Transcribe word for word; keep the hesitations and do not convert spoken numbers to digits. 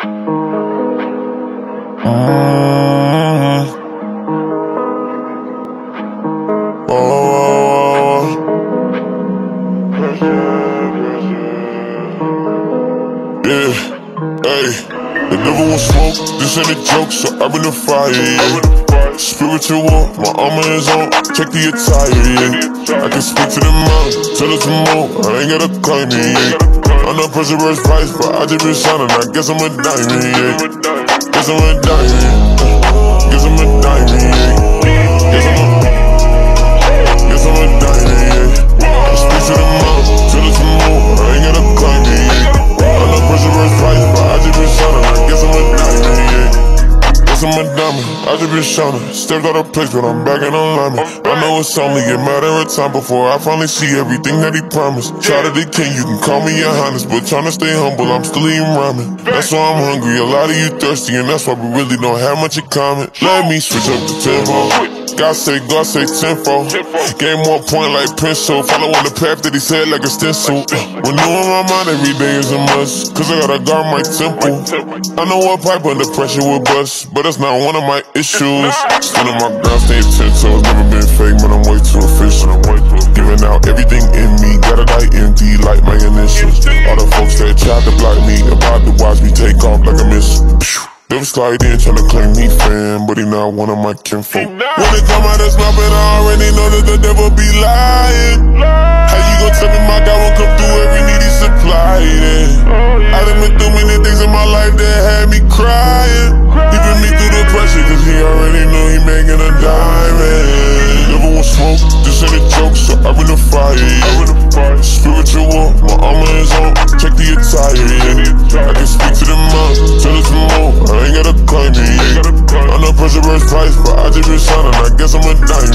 Mm-hmm. Oh, yeah, hey, the devil won't smoke, this ain't a joke, so I've been a fire, yeah. Spiritual war, my armor is on, check the attire, yeah. I can speak to the mountain, tell us some more, I ain't gotta climb it, yeah. I'm not pressure versus price, but I just been shining, I guess I'm a diamond, yeah. Guess I'm a diamond, guess I'm a diamond, yeah. Guess I'm a, guess I'm a diamond, yeah. I speak to the mountain, tell us some more, I ain't gotta climb it, yeah. I'm not pressure versus price, but I just been shining, I guess I'm a diamond, yeah. Guess I'm a diamond, I just been shining. Stepped out of place, but I'm back in alignment. I know it's only get mad every time before I finally see everything that he promised. Child of the king, you can call me your highness, but tryna stay humble, I'm still eating ramen. That's why I'm hungry, a lot of you thirsty, and that's why we really don't have much in common. Let me switch up the tempo. God say, God say tenfold. Game one point like pencil. Follow on the path that he said like a stencil. When new on my mind every day is a must, cause I gotta guard my temple. I know what pipe under pressure will bust, but that's not one of my issues. Standing my ground, staying ten toes. Never been fake, but I'm way too official. Giving out everything in me, gotta die empty like my initials. All the folks that tried to block me, about to watch me take off like a missile. They was slide in tryna claim me fan, but he not one of my kinfolk. When they come out his mouth, and I already know that the devil be lying. How you gon' tell me my God won't come through every need he supplied it? I done been through many things in my life that had me crying. He put me through the pressure, cause he already knew he making a diamond. Never want smoke, this ain't a joke, so I been a fire, yeah. Spiritual war, my armor is on, check the attire, yeah. I can speak to the mountain, tell us some more, I ain't gotta climb it, yeah. I'm not pressure versus price, but I just been shining, I guess I'm a diamond.